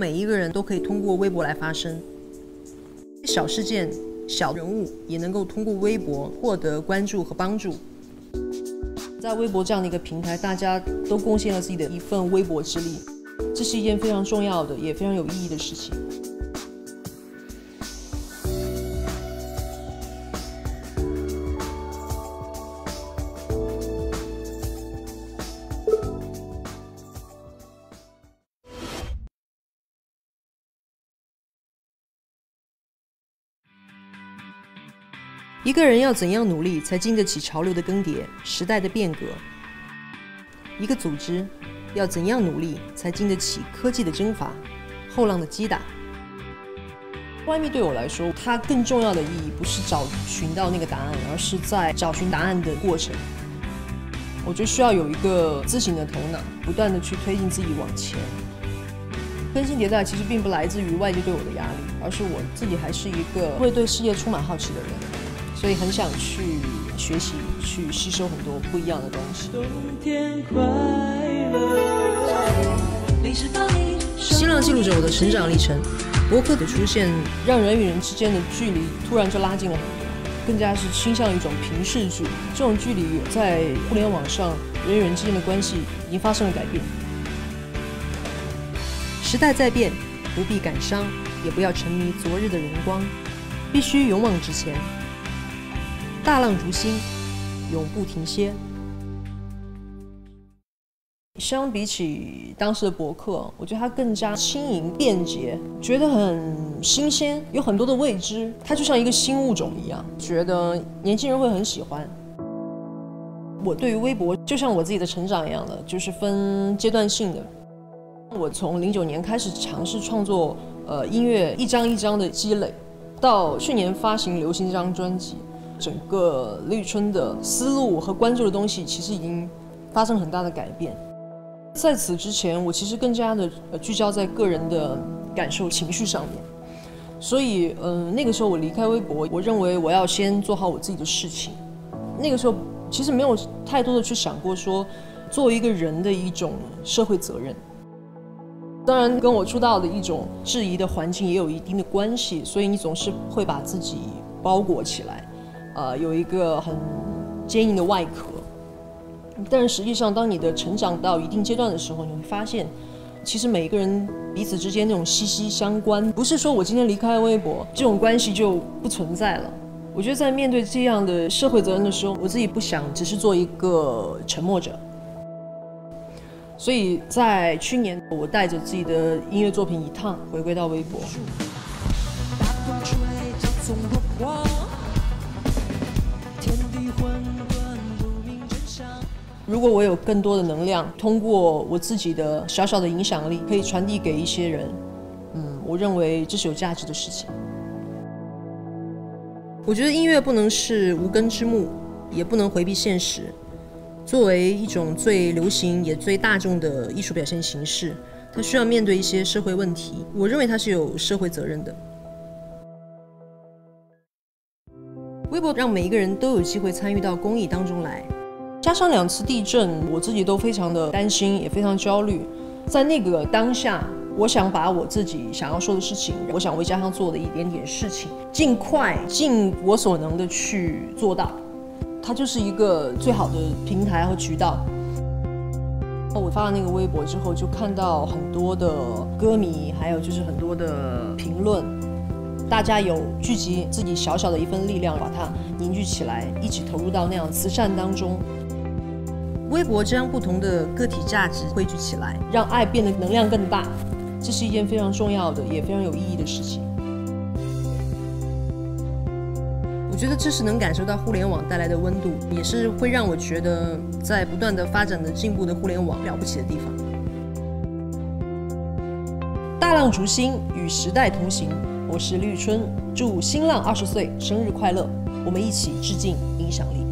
每一个人都可以通过微博来发声，小事件、小人物也能够通过微博获得关注和帮助。在微博这样的一个平台，大家都贡献了自己的一份微薄之力，这是一件非常重要的，也非常有意义的事情。 一个人要怎样努力才经得起潮流的更迭、时代的变革？一个组织要怎样努力才经得起科技的征伐、后浪的击打 ？YME 对我来说，它更重要的意义不是找寻到那个答案，而是在找寻答案的过程。我觉得需要有一个自省的头脑，不断的去推进自己往前。更新迭代其实并不来自于外界对我的压力，而是我自己还是一个会对世界充满好奇的人。 所以很想去学习，去吸收很多不一样的东西。新浪记录着我的成长历程，博客的出现让人与人之间的距离突然就拉近了很多，更加是倾向一种平视距离。这种距离在互联网上人与人之间的关系已经发生了改变。时代在变，不必感伤，也不要沉迷昨日的荣光，必须勇往直前。 大浪逐新，永不停歇。相比起当时的博客，我觉得它更加轻盈便捷，觉得很新鲜，有很多的未知，它就像一个新物种一样，觉得年轻人会很喜欢。我对于微博就像我自己的成长一样的，就是分阶段性的。我从09年开始尝试创作，音乐一张一张的积累，到去年发行流行这张专辑。 整个立春的思路和关注的东西，其实已经发生很大的改变。在此之前，我其实更加的聚焦在个人的感受、情绪上面。所以，那个时候我离开微博，我认为我要先做好我自己的事情。那个时候其实没有太多的去想过说，作为一个人的一种社会责任。当然，跟我出道的一种质疑的环境也有一定的关系，所以你总是会把自己包裹起来。 有一个很坚硬的外壳，但是实际上，当你的成长到一定阶段的时候，你会发现，其实每一个人彼此之间那种息息相关，不是说我今天离开微博，这种关系就不存在了。我觉得在面对这样的社会责任的时候，我自己不想只是做一个沉默者。所以在去年，我带着自己的音乐作品《一趟》回归到微博。 如果我有更多的能量，通过我自己的小小的影响力，可以传递给一些人，我认为这是有价值的事情。我觉得音乐不能是无根之木，也不能回避现实。作为一种最流行也最大众的艺术表现形式，它需要面对一些社会问题。我认为它是有社会责任的。微博让每一个人都有机会参与到公益当中来。 加上2次地震，我自己都非常的担心，也非常焦虑。在那个当下，我想把我自己想要说的事情，我想为家乡做的一点点事情，尽快尽我所能的去做到。它就是一个最好的平台和渠道。我发了那个微博之后，就看到很多的歌迷，还有就是很多的评论。 大家有聚集自己小小的一份力量，把它凝聚起来，一起投入到那样慈善当中。微博将不同的个体价值汇聚起来，让爱变得能量更大，这是一件非常重要的，也非常有意义的事情。我觉得这是能感受到互联网带来的温度，也是会让我觉得在不断的发展的进步的互联网了不起的地方。大浪逐新，与时代同行。 我是绿春，祝新浪20岁生日快乐！我们一起致敬影响力。